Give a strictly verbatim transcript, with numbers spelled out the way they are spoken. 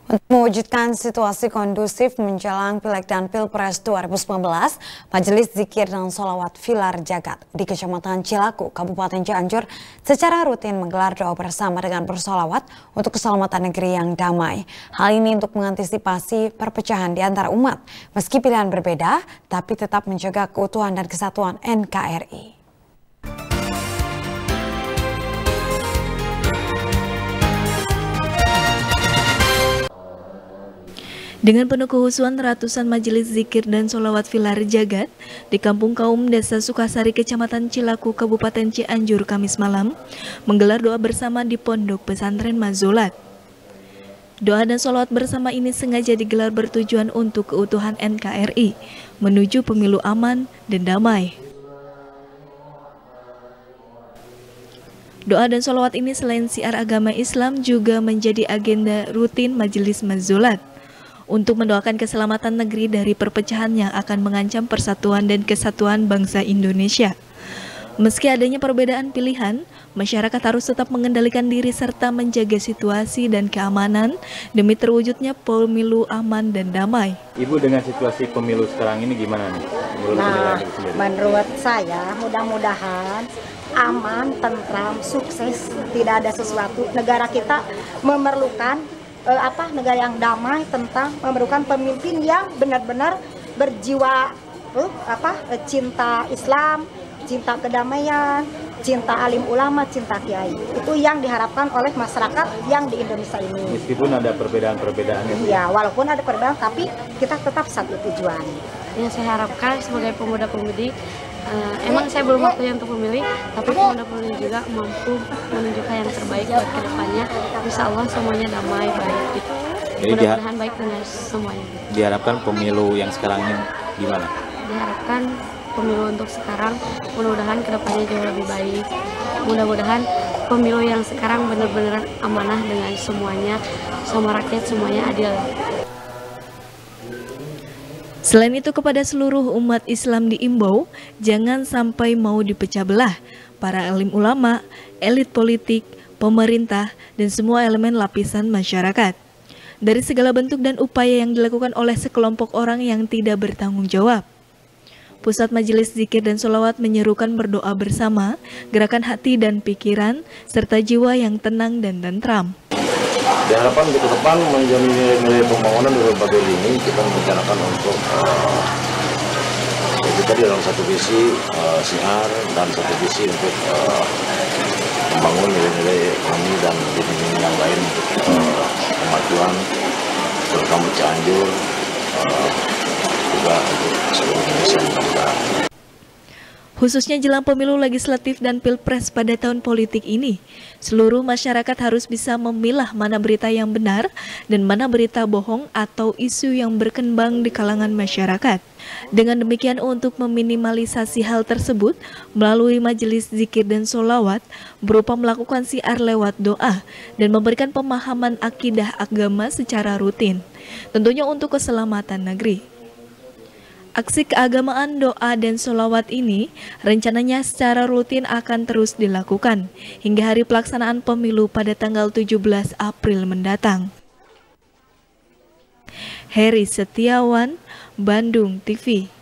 Untuk mewujudkan situasi kondusif menjelang Pileg dan Pilpres dua ribu sembilan belas, Majelis Zikir dan Sholawat Vilar Jagad di Kecamatan Cilaku, Kabupaten Cianjur secara rutin menggelar doa bersama dengan bersolawat untuk keselamatan negeri yang damai. Hal ini untuk mengantisipasi perpecahan di antara umat. Meski pilihan berbeda, tapi tetap menjaga keutuhan dan kesatuan N K R I. Dengan penuh kehusuan, ratusan majelis zikir dan sholawat Vilar Jagad di Kampung Kaum Desa Sukasari, Kecamatan Cilaku, Kabupaten Cianjur, Kamis malam, menggelar doa bersama di Pondok Pesantren Mazolat. Doa dan sholawat bersama ini sengaja digelar bertujuan untuk keutuhan N K R I, menuju pemilu aman dan damai. Doa dan sholawat ini selain siar agama Islam juga menjadi agenda rutin Majelis Mazolat untuk mendoakan keselamatan negeri dari perpecahan yang akan mengancam persatuan dan kesatuan bangsa Indonesia. Meski adanya perbedaan pilihan, masyarakat harus tetap mengendalikan diri serta menjaga situasi dan keamanan demi terwujudnya pemilu aman dan damai. Ibu, dengan situasi pemilu sekarang ini gimana nih? Menurut nah, menurut saya mudah-mudahan aman, tentram, sukses, tidak ada sesuatu. Negara kita memerlukan Uh, apa negara yang damai, tentang memerlukan pemimpin yang benar-benar berjiwa uh, apa uh, cinta Islam, cinta kedamaian, cinta alim ulama, cinta kiai. Itu yang diharapkan oleh masyarakat yang di Indonesia ini. Meskipun ada perbedaan-perbedaan itu. Ya, walaupun ada perbedaan, tapi kita tetap satu tujuan. Yang saya harapkan sebagai pemuda-pemudi, uh, emang saya belum waktunya untuk memilih, tapi pemuda-pemudi juga mampu menunjukkan yang terbaik buat kedepannya. Insya Allah semuanya damai, baik gitu. Mudah-mudahan baik dengan semuanya. Diharapkan pemilu yang sekarang ini gimana? Diharapkan pemilu untuk sekarang, mudah-mudahan kedepannya jauh lebih baik. Mudah-mudahan pemilu yang sekarang benar-benar amanah dengan semuanya, sama rakyat semuanya adil. Selain itu, kepada seluruh umat Islam diimbau jangan sampai mau dipecah belah. Para alim ulama, elit politik, pemerintah, dan semua elemen lapisan masyarakat dari segala bentuk dan upaya yang dilakukan oleh sekelompok orang yang tidak bertanggung jawab. Pusat Majelis Zikir dan Sholawat menyerukan berdoa bersama, gerakan hati dan pikiran, serta jiwa yang tenang dan tentram. Diharapkan untuk ke depan menjadi nilai-nilai pembangunan di berbagai lini. Kita membicarakan untuk uh, kita di dalam satu visi uh, siar dan satu visi untuk uh, membangun nilai-nilai ekonomi dan lini-lini yang lain untuk uh, kemajuan terutama Cianjur, uh, juga untuk seluruh Indonesia mudah-mudahan. Khususnya jelang pemilu legislatif dan pilpres pada tahun politik ini, seluruh masyarakat harus bisa memilah mana berita yang benar dan mana berita bohong atau isu yang berkembang di kalangan masyarakat. Dengan demikian, untuk meminimalisasi hal tersebut, melalui majelis zikir dan sholawat berupa melakukan siar lewat doa dan memberikan pemahaman akidah agama secara rutin, tentunya untuk keselamatan negeri. Aksi keagamaan doa dan sholawat ini rencananya secara rutin akan terus dilakukan hingga hari pelaksanaan pemilu pada tanggal tujuh belas April mendatang. Heri Setiawan, Bandung T V.